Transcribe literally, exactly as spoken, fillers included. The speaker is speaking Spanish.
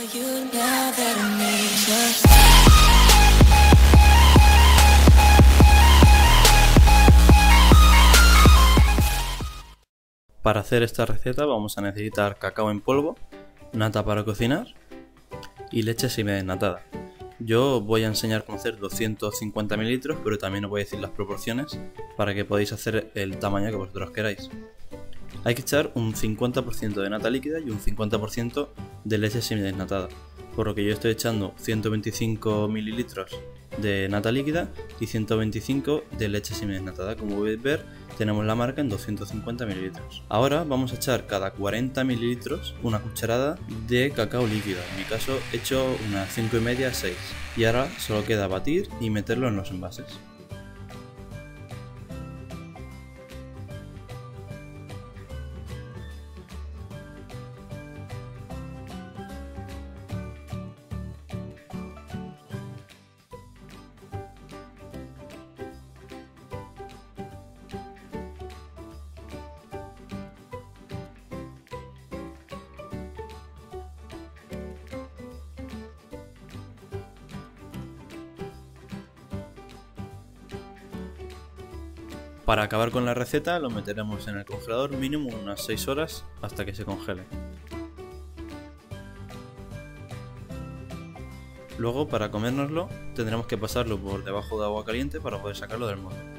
Para hacer esta receta vamos a necesitar cacao en polvo, nata para cocinar y leche semidesnatada. Yo voy a enseñar cómo hacer doscientos cincuenta mililitros, pero también os voy a decir las proporciones para que podáis hacer el tamaño que vosotros queráis. Hay que echar un cincuenta por ciento de nata líquida y un cincuenta por ciento de leche semidesnatada, por lo que yo estoy echando ciento veinticinco mililitros de nata líquida y ciento veinticinco de leche semidesnatada. Como podéis ver, tenemos la marca en doscientos cincuenta mililitros. Ahora vamos a echar cada cuarenta mililitros una cucharada de cacao líquido. En mi caso he hecho unas cinco y media a seis. Y ahora solo queda batir y meterlo en los envases. Para acabar con la receta lo meteremos en el congelador mínimo unas seis horas hasta que se congele. Luego, para comérnoslo, tendremos que pasarlo por debajo de agua caliente para poder sacarlo del molde.